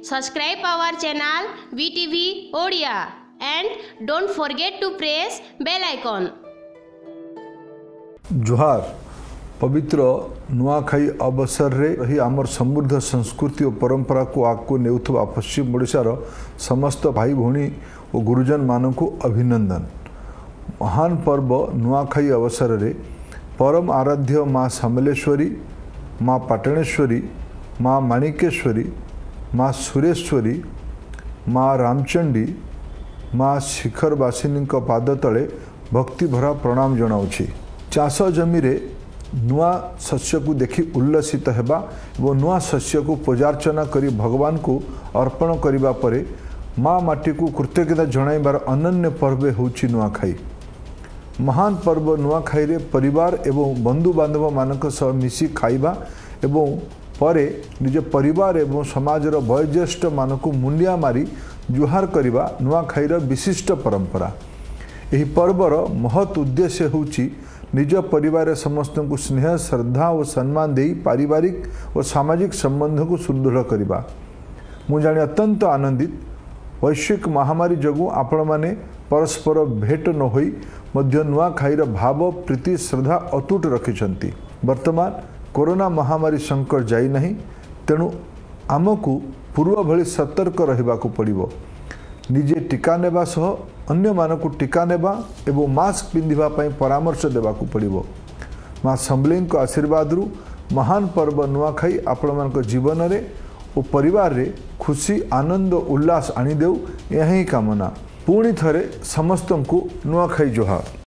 Subscribe our channel VTV Odia and don't forget to press bell icon. जुहार पवित्र नुआखाई अवसर रे रही आमर समृद्ध संस्कृति और परंपरा को आगको नेउथबा पश्चिम ओडिशार समस्त भाई भौणी और गुरुजन मान को अभिनंदन। महान पर्व नुआखाई अवसर रे परम आराध्य माँ समलेश्वरी, माँ पाटणेश्वरी, माँ माणिकेश्वरी, माँ सुरेश्वरी, माँ रामचंडी, माँ शिखरवासिनी पाद तले भक्तिभरा प्रणाम जनाऊँगी। चाष जमी रे नुआ शस्य को देखि उल्लसित हेबा एवं नुआ शस्य को पूजार्चना करी भगवान को अर्पण करिबा परे माँ माटी को कृतज्ञता जणाइबार अनन्य पर्व होउछि नुआखाई। महान पर्व नुआखाई रे परिवार एवं बंधु बांधव मानक सह मिसी खाइबा एवं परे निज परिवार एवं समाजर वयोज्येष्ठ मानक मुंडिया मारी जुहार करिबा नुआखाईर विशिष्ट परंपरा। एही पर्वर महत् उद्देश्य होउछि निज परिवार समस्त को स्नेह श्रद्धा और सम्मान दे पारिवारिक और सामाजिक संबंध को सुदृढ़ करवा। मु जानी अत्यंत आनंदित वैश्विक महामारी जगु आपण माने परस्पर भेट न होई मध्य नुआखाईर भाव प्रीति श्रद्धा अतुट रखिछंती। वर्तमान कोरोना महामारी संकट जाई नहीं, तेणु आमको पूर्व भली सतर्क रहिबाकु पड़िबो। निजे टीका नेबा सह अन्य मानक टीका नेबा एवं मास्क पिंधिबा पई परामर्श देबाकु पड़िबो। माँ समलेई आशीर्वाद रु महान पर्व नुआखाई आपण मानक जीवन रे और परिवार रे खुशी आनंद उल्लास आनी देउ यही कामना। पुणी थरे समस्तंकु नुआखाई जोहार।